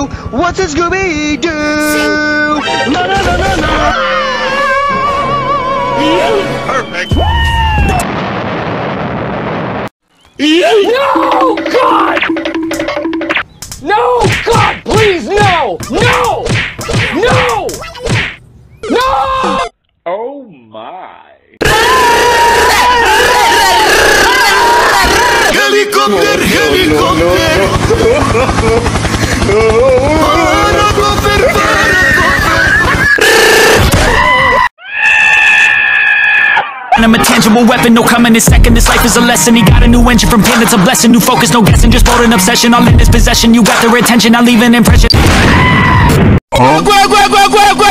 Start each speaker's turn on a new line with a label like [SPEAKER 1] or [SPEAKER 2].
[SPEAKER 1] What's a Scooby-Doo? La la la la la.
[SPEAKER 2] Perfect.
[SPEAKER 3] No, God! No, God, please, no! No! No! No!
[SPEAKER 2] Oh my.
[SPEAKER 1] Helicopter, helicopter.
[SPEAKER 4] I'm a tangible weapon, no coming in second. This life is a lesson. He got a new engine from pain, it's a blessing. New focus, no guessing, just bold an obsession. All in his possession, you got their attention, I leave an impression.